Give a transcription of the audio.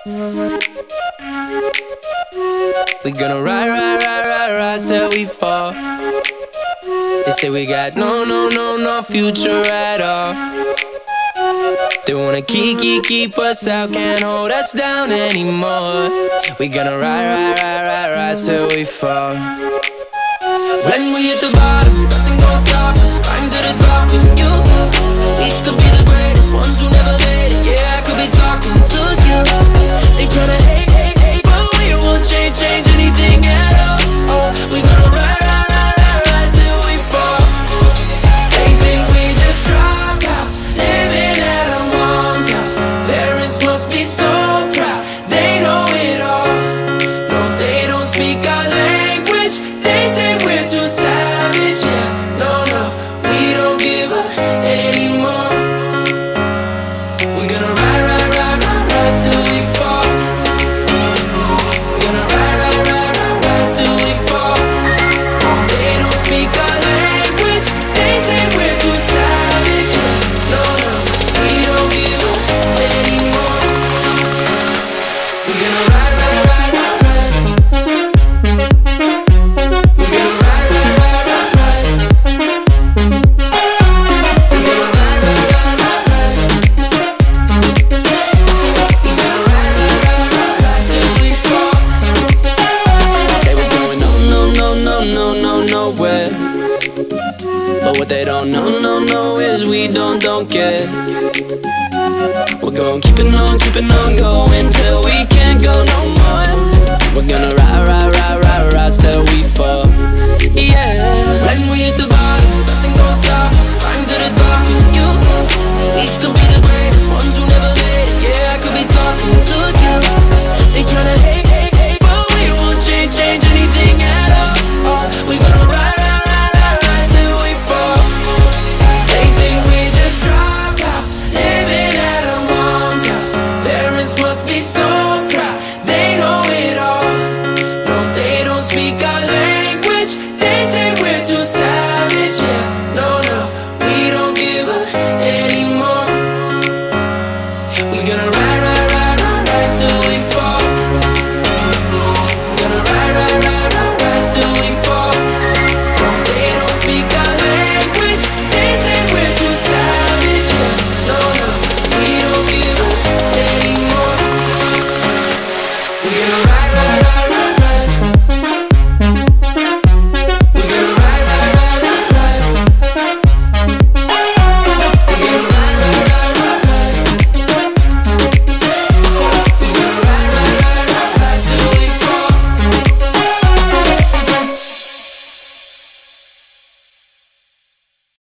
We gonna ride, ride, ride, ride, ride till we fall. They say we got no future at all. They wanna keep us out, can't hold us down anymore. We gonna ride, ride, ride, ride, ride till we fall. When we hit the bottom, nothing gon' stop us. Climb to the top with you. We could be the greatest ones who never made it. Yeah, I could be talking to you. They tryna hate, hate, hate, but we won't change anything at all. Oh, we gonna ride, ride, ride, ride, ride till we fall. They think we just dropped out, living at our mom's house. Parents must be so proud, they know it all. No, they don't speak our language. They say we're too savage. Yeah, no, we don't give up anymore. We're gonna ride, ride, ride, ride, ride till we fall. We're gonna ride, ride, ride, ride, ride till we fall. They don't speak our language. They say we're too savage. Yeah, no, we don't give up anymore. We're gonna ride, ride, ride, ride, ride. We're gonna ride, ride, ride, ride, ride. We're gonna ride, ride, ride, ride, ride. We're gonna ride, ride, ride, ride, ride till we fall. Say we're going nowhere. But what they don't know is we don't care. We're going keeping on going till we can't go no more. We're gonna ride, ride, ride, ride, ride till we fall. Yeah. When we hit the bottom, nothing gon' stop us. Climb to the top with you. We could be